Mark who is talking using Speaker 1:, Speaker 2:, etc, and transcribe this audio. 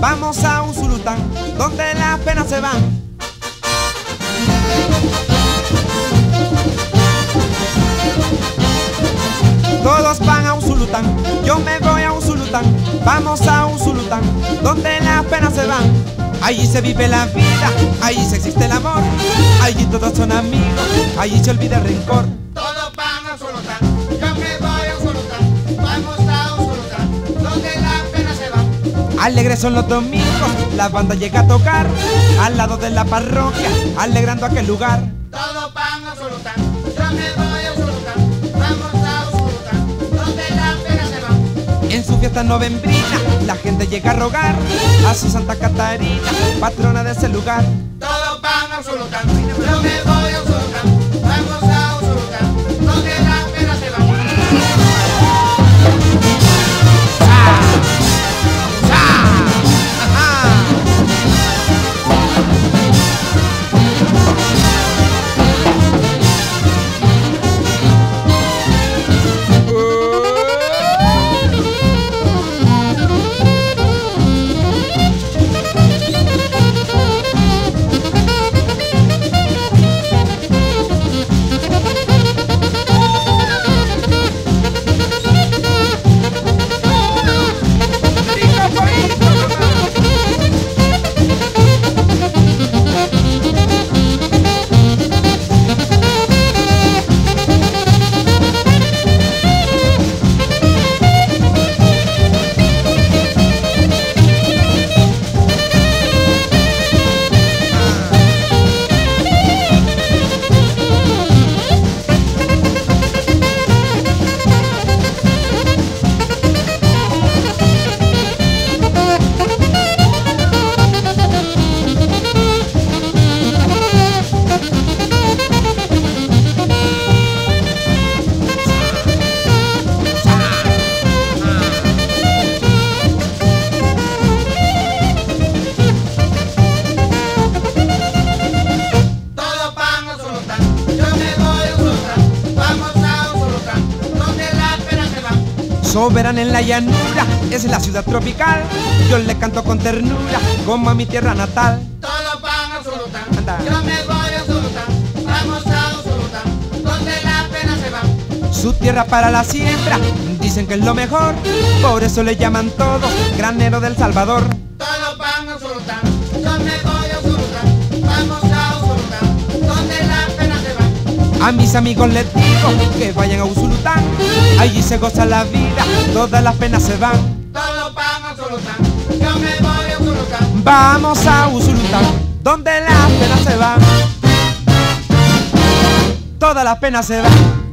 Speaker 1: vamos a Usulután, donde las penas se van. Todos van a Usulután, yo me voy a Usulután, vamos a Usulután, donde las penas se van. Allí se vive la vida, allí se existe el amor, allí todos son amigos, allí se olvida el rencor.
Speaker 2: Todos van a Usulután, yo me voy a Usulután, vamos a Usulután, donde las penas se van.
Speaker 1: Alegres son los domingos, la banda llega a tocar al lado de la parroquia, alegrando aquel lugar.
Speaker 2: Todos van a Usulután, yo me voy a Usulután, vamos a Usulután, donde las penas se van.
Speaker 1: En su fiesta novembrina, la gente llega a rogar a su Santa Catarina, patrona de ese lugar.
Speaker 2: Todos van a Usulután, yo me voy a Usulután, vamos a Usulután, donde las penas se van.
Speaker 1: Soberana en la llanura, es la ciudad tropical. Yo le canto con ternura, como a mi tierra natal.
Speaker 2: Todos van a Usulután,
Speaker 1: Anda.
Speaker 2: yo me voy a Usulután, vamos a Usulután, donde las penas se van.
Speaker 1: Su tierra para la siembra, dicen que es lo mejor, por eso le llaman todos granero del Salvador.
Speaker 2: Todos van a Usulután, yo me voy a Usulután, vamos a Usulután, donde las penas se van.
Speaker 1: A mis amigos les digo que vayan a Usulután, allí se goza la vida, todas las penas se van.
Speaker 2: Todos van a Usulután, yo me voy a Usulután.
Speaker 1: Vamos a Usulután, donde las penas se van. Todas las penas se van.